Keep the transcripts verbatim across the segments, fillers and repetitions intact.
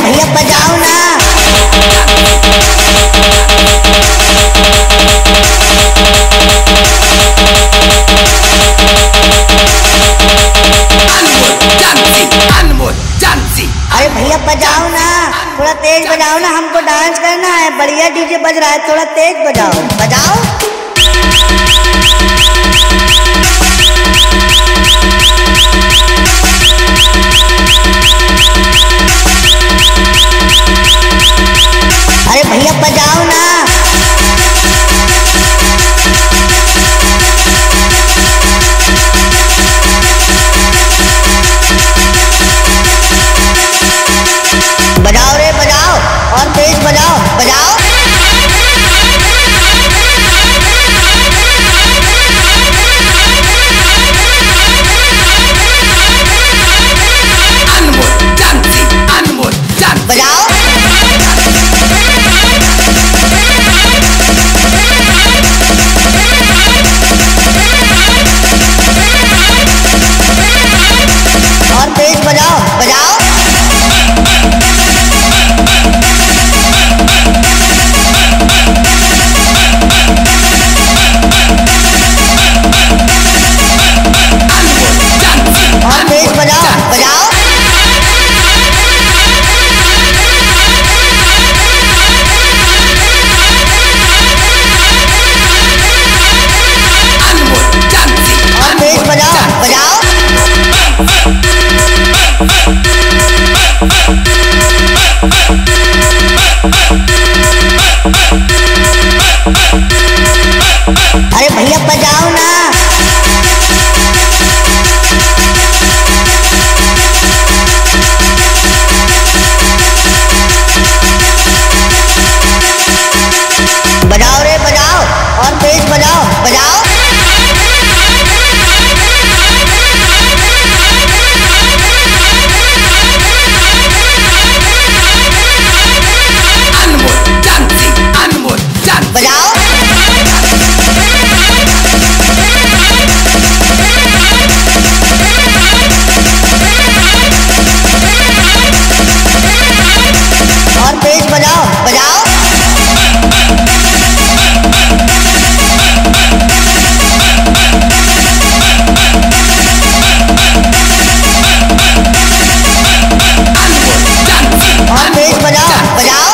भैया बजाओ ना। अरे भैया बजाओ ना, थोड़ा तेज बजाओ ना, हमको डांस करना है। बढ़िया डीजे बज रहा है, थोड़ा तेज बजाओ। बजाओ। अरे भैया बजाओ ना। बजाओ रे बजाओ, और तेज बजाओ। बजाओ। बजाओ। और तेज बजाओ। बजाओ। और तेज बजाओ। बजाओ। और तेज बजाओ। बजाओ। अरे भैया बजाओ ना। बजाओ रे बजाओ, और तेज बजाओ। बजाओ। बजाओ। और तेज बजाओ। बजाओ। और तेज बजाओ। बजाओ।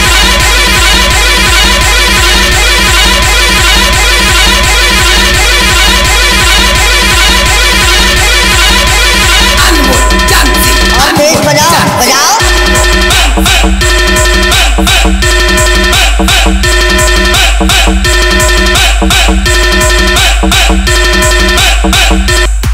और तेज बजाओ। बजाओ।